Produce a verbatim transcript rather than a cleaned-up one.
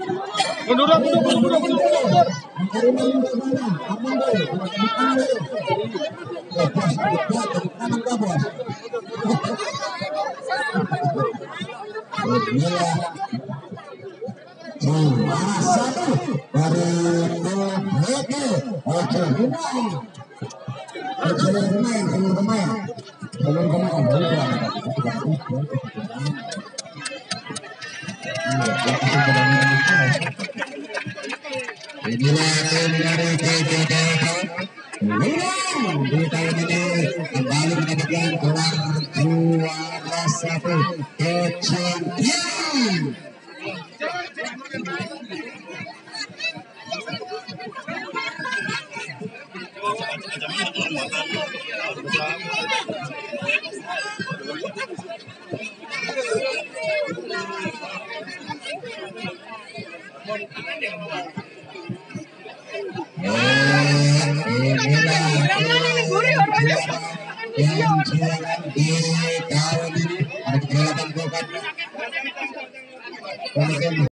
Mundur, mundur, mundur, mundur, mundur. Inilah tim dari P J T Wilam di tahun ini kembali mendapatkan gelar juara satu The Champion. Yang jualan di tahun ini ada kelihatan bukan